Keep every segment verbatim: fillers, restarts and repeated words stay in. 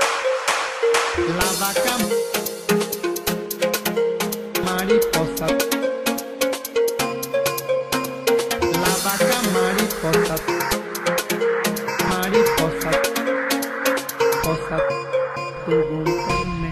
La vaca mariposa, la vaca mariposa, mariposa, posa, tuvo un pene.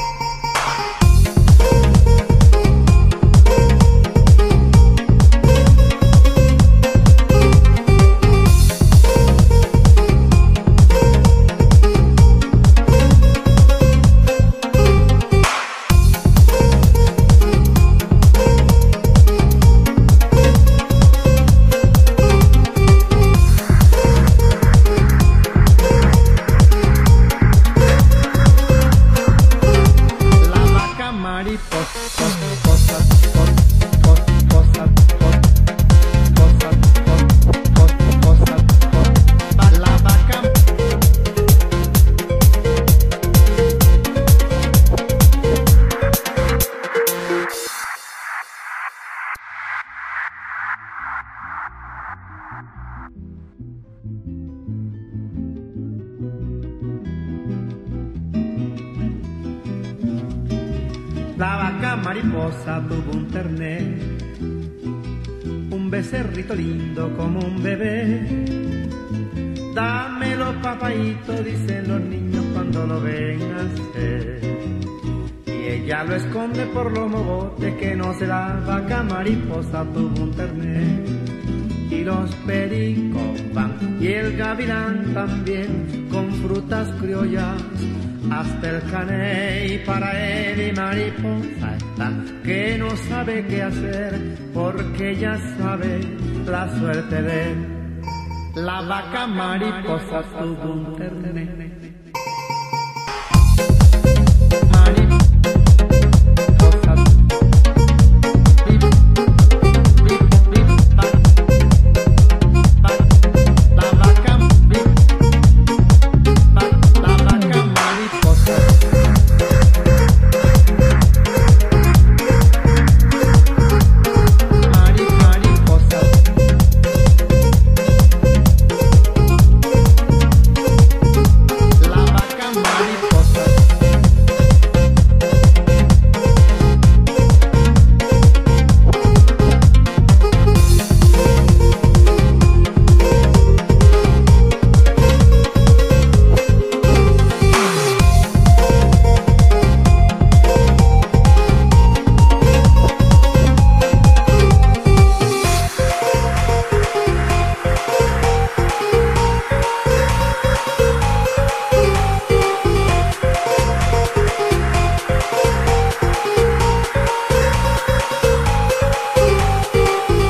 Mariposa, posa, posa, posa, posa, posa, posa, la vaca. La vaca mariposa tuvo un terné, un becerrito lindo como un bebé. Dámelo, papayito, dicen los niños cuando lo ven nacer. Y ella lo esconde por los mogotes, que no se la vaca mariposa tuvo un terné. Y los pericos van, y el gavilán también, con frutas criollas hasta el caney. Para él y mariposa está, que no sabe qué hacer, porque ya sabe la suerte de él. La vaca mariposa tuvo un terné.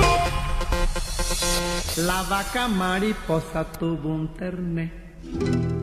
La vaca mariposa tuvo un terné.